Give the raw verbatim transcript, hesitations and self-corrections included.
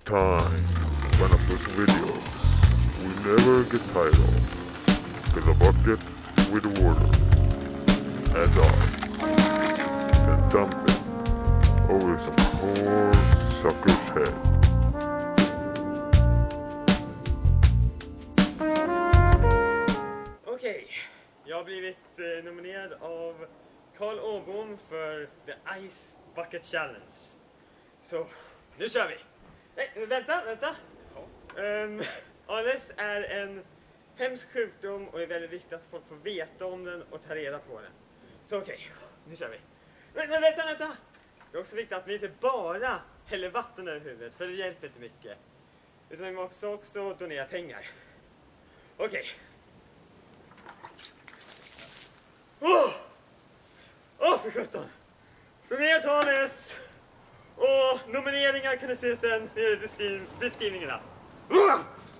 time when I post videos we never get tired of. Fill a bucket with water and I then dump it over some poor sucker's head. Okej, jag har blivit eh, nominerad av Karl Åbom för The Ice Bucket Challenge. Så, nu kör vi! Nej, vänta, vänta! Um, A L S är en hemsk sjukdom och det är väldigt viktigt att folk får veta om den och ta reda på den. Så okej, nu kör vi! Vänta, vänta, vänta! Det är också viktigt att vi inte bara häller vatten över huvudet, för det hjälper inte mycket. Utan vi måste också donera pengar. Okej. Åh! Åh, för sjutton! Donera till A L S! Och nomineringar kan du se sen nere i beskriv- beskrivningarna. Åh!